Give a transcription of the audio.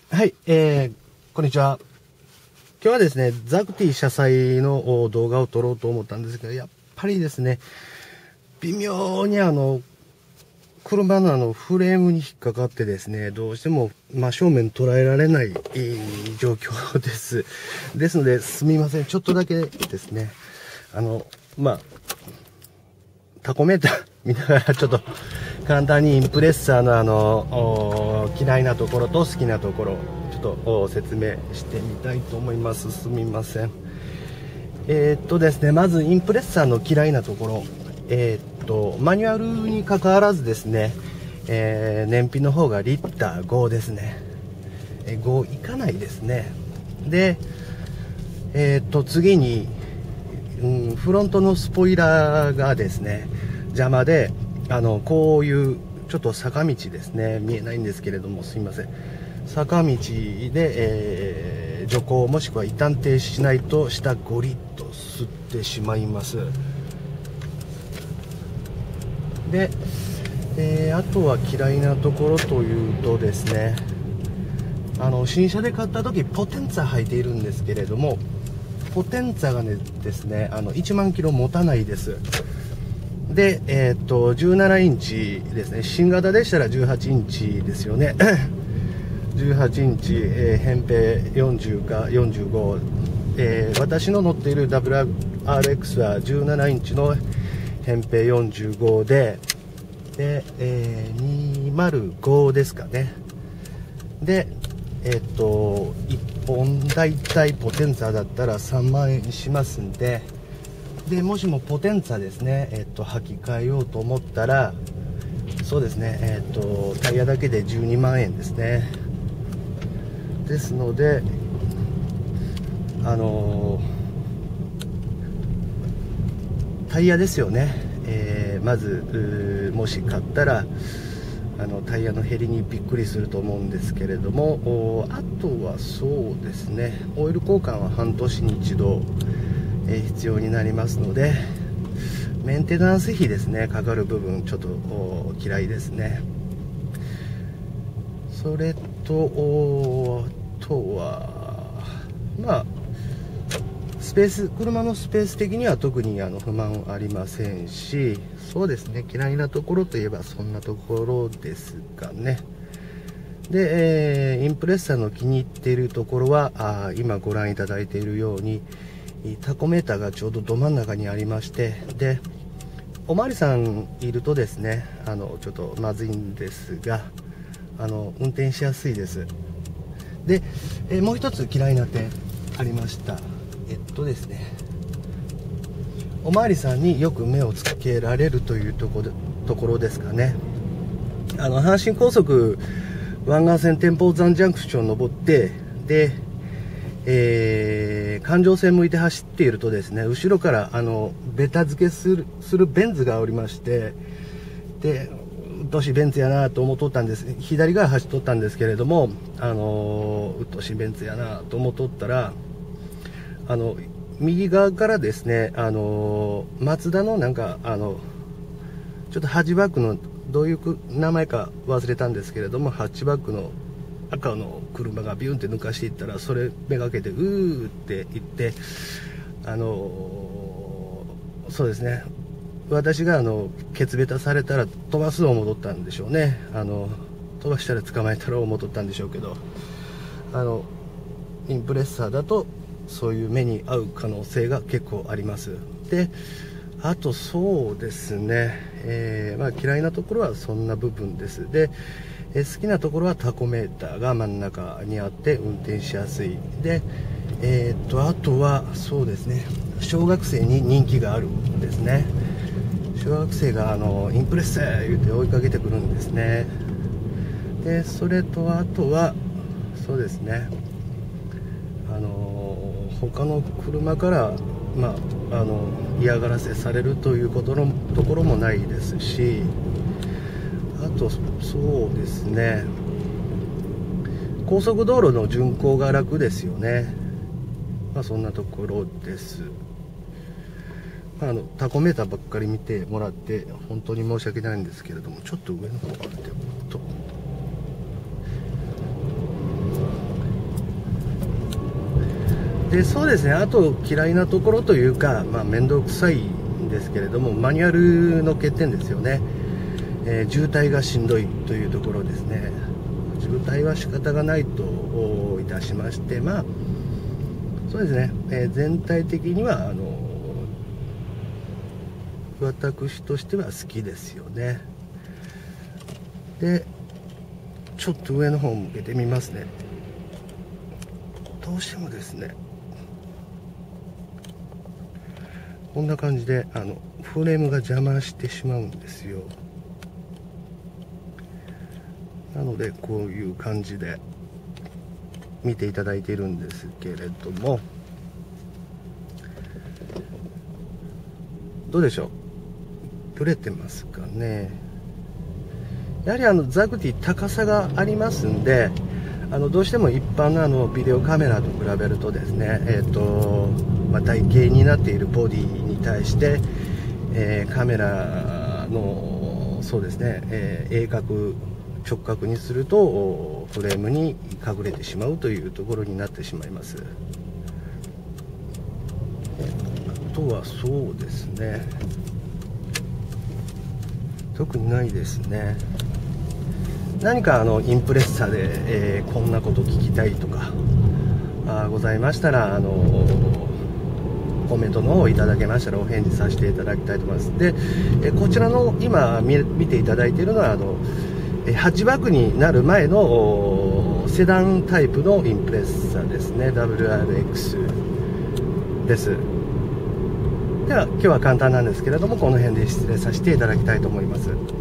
はい、こんにちは。今日はですね、ザクティ車載の動画を撮ろうと思ったんですけど、やっぱりですね、微妙に車のフレームに引っかかってですね、どうしても真正面捉えられない状況です。ですので、すみません。ちょっとだけですね、タコメーター見ながらちょっと簡単にインプレッサーの嫌いなところと好きなところちょっと説明してみたいと思います。すみません。ですね、まずインプレッサーの嫌いなところ、マニュアルに関わらずですね、燃費の方がリッター5ですね。5いかないですね。で、次に、フロントのスポイラーがですね邪魔でこういうちょっと坂道ですね、見えないんですけれどもすいません、坂道で、徐行もしくは一旦停止しないと下ゴリッと吸ってしまいます。で、あとは嫌いなところというとですね、新車で買った時ポテンツァ履いているんですけれども、ポテンツァがですね1万キロ持たないです。で、17インチですね。新型でしたら18インチですよね。18インチ、扁平40か45、私の乗っている WRX は17インチの扁平45で、205ですかね。で、1本だいたいポテンツァだったら3万円しますんで、もしもポテンツァですね、履き替えようと思ったら、そうですね、タイヤだけで12万円ですね。ですので、タイヤですよね。まずもし買ったらタイヤの減りにびっくりすると思うんですけれども、あとはそうですね、オイル交換は半年に一度、必要になりますので、メンテナンス費ですねかかる部分ちょっと嫌いですね。それとあとはスペース、車のスペース的には特に不満ありませんし、そうですね、嫌いなところといえばそんなところですかね。で、インプレッサーの気に入っているところは今ご覧いただいているようにタコメーターがちょうどど真ん中にありまして、でおまわりさんいるとですねちょっとまずいんですが運転しやすいです。で、もう一つ嫌いな点ありました。ですね、おまわりさんによく目をつけられるというところですかね。阪神高速湾岸線天保山ジャンクション登って、で、環状線向いて走っているとですね、後ろからベタ付けするベンツがおりまして、でうっとうしいベンツやなと思っとったんです。左側走っとったんですけれども、うっとうしいベンツやなと思っとったら右側からですねマツダのなんかちょっとハッチバックのどういう名前か忘れたんですけれども、ハッチバックの赤の車がビュンって抜かしていったら、それめがけてうーって言ってそうですね、私がケツベタされたら飛ばすのを戻ったんでしょうね。飛ばしたら捕まえたらを戻ったんでしょうけど、インプレッサーだとそういう目に合う可能性が結構あります。であとそうですね、嫌いなところはそんな部分です。で、好きなところはタコメーターが真ん中にあって運転しやすい。で、あとはそうですね、小学生に人気があるんですね。小学生がインプレッサー言うて追いかけてくるんですね。でそれとあとはそうですね、他の車から嫌がらせされるというところもないですし、あとそうですね、高速道路の巡行が楽ですよね。そんなところです。タコメーターばっかり見てもらって本当に申し訳ないんですけれども、ちょっと上の方から見ておくとでそうですね、あと嫌いなところというか、面倒くさいんですけれども、マニュアルの欠点ですよね。渋滞がしんどいというところですね。渋滞は仕方がないといたしまして、そうですね、全体的には私としては好きですよね。でちょっと上の方を向けてみますね。どうしてもですね、こんな感じでフレームが邪魔してしまうんですよ。なのでこういう感じで見ていただいているんですけれども、どうでしょう、ブレてますかね。やはりザクティ高さがありますんで、どうしても一般のビデオカメラと比べるとですね、台形になっているボディに対して、カメラのそうですね、鋭角直角にするとフレームに隠れてしまうというところになってしまいます。あとはそうですね、特にないですね。何かインプレッサで、こんなこと聞きたいとかございましたらコメントの方をいただけましたらお返事させていただきたいと思います。で、こちらの今見ていただいているのはハッチバックになる前のセダンタイプのインプレッサですね。 WRX です。では今日は簡単なんですけれども、この辺で失礼させていただきたいと思います。